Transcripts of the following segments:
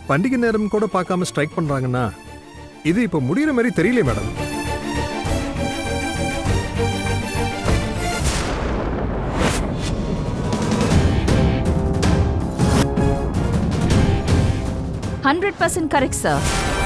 பண்டிகை நேரம் கூட பார்க்காம ஸ்ட்ரைக் பண்றாங்கன்னா இது இப்போ முடிகிற மாதிரி தெரியல மேடம். Correct sir.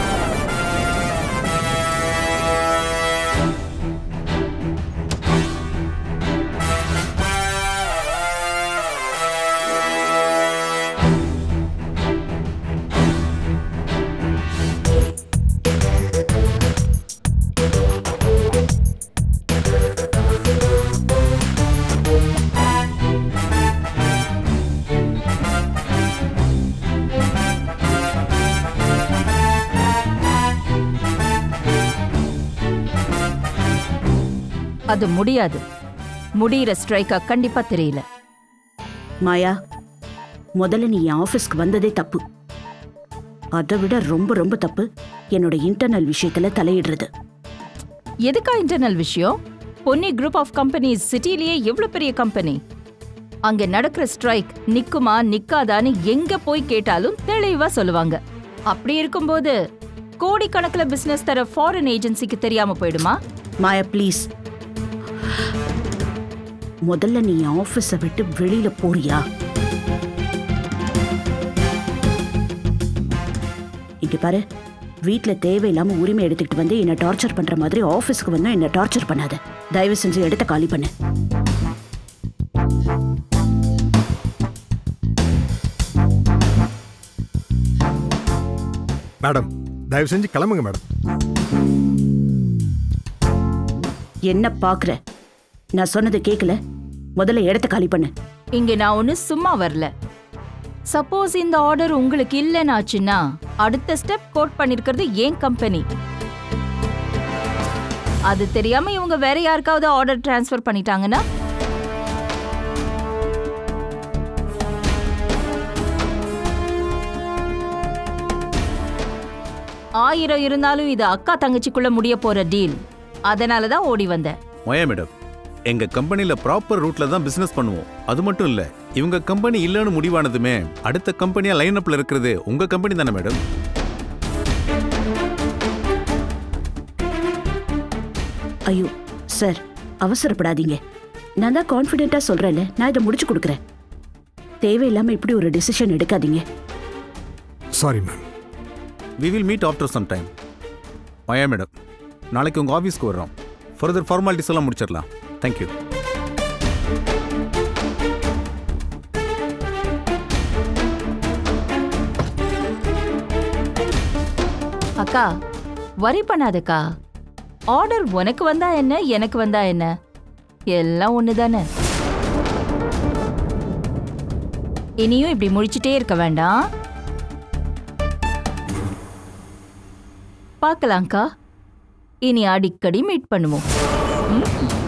அது முடியாது. முடிகிற ஸ்ட்ரைக்கா கண்டிப்பா தெரியல. மாயா, முதல்ல நீ என் ஆபீஸ்க்கு வந்ததே தப்பு. அதை விட ரொம்ப ரொம்ப தப்பு என்னோட இன்டர்னல் விஷயத்துல தலையிடுறது. எதுக்கா இன்டர்னல் விஷயம்? பொன்னி குரூப் ஆஃப் கம்பெனிஸ் சிட்டிலேயே எவ்வளவு பெரிய கம்பெனி. அங்க நடக்கிற ஸ்ட்ரைக் நிக்குமா நிக்காதான்னு எங்க போய் கேட்டாலும் தெளிவா சொல்லுவாங்க. அப்படி இருக்கும்போது கோடிக்கணக்கில் பிசினஸ் தர ஃபாரின் ஏஜென்சிக்கு தெரியாம போயிடுமா? மாயா ப்ளீஸ், முதல்ல நீ ஆபீஸை விட்டு வெளியில போறியா? இங்க பாரு, வீட்டுல தேவையில்லாம உரிமை எடுத்துக்கிட்டு வந்து என்ன டார்ச்சர் பண்ற மாதிரி ஆபீஸ்க்கு வந்து என்ன டார்ச்சர் பண்ணாத. தயவு செஞ்சு இடத்த காலி பண்ணு. மேடம், தயவு செஞ்சு கிளம்புங்க மேடம். என்ன பாக்குற? நான் சொன்னது கேட்கல. முதல்ல இடத்த காலி பண்ணு. இங்க நான் ஒண்ணு சும்மா வரல. சப்போஸ் இந்த ஆர்டர் உங்களுக்கு இல்லைன்னு ஆச்சுன்னா அடுத்த ஸ்டெப் கோட் பண்ணிருக்கிறது ஏன் கம்பெனி. அது தெரியாம இவங்க வேற யாருக்காவது ஆர்டர் டிரான்ஸ்ஃபர் பண்ணிட்டாங்கன்னா ஆயிரம் இருந்தாலும் இது அக்கா தங்கச்சிக்குள்ள முடிய போற டீல். அதனாலதான் ஓடி வந்தேன். மயா மேடம், எங்க கம்பெனில ப்ராப்பர் ரூட்ல தான் பிசினஸ் பண்ணுவோம். அது மட்டும் இல்ல, இவங்க கம்பெனி இல்லன்னு முடிவானதுமே அடுத்த கம்பெனியா லைன் அப்ல இருக்கிறது உங்க கம்பெனி தானே மேடம்? ஐயோ சார், அவசரப்படாதீங்க. நான் தான் கான்ஃபிடென்ட்டா சொல்றேன்ல, நான் இதை முடிச்சு கொடுக்குறேன். தேவையில்லாம இப்படி ஒரு டிசிஷன் எடுக்காதீங்க. Sorry ma'am. We will meet after some time. Maya madam, நாளைக்கு உங்க ஆபீஸ்க்கு வர்றோம். ஃபர்தர் ஃபார்மாலிட்டிஸ் எல்லாம் முடிச்சிடலாம். தேங்க்யூ. அக்கா, வரி பண்ணாதக்கா. ஆர்டர் உனக்கு வந்தா என்ன, எனக்கு வந்தா என்ன, எல்லாம் ஒண்ணுதானே. இனியும் இப்படி முடிச்சிட்டே இருக்க வேண்டாம். பார்க்கலாம்க்கா. இனி அடிக்கடி மீட் பண்ணுவோம்.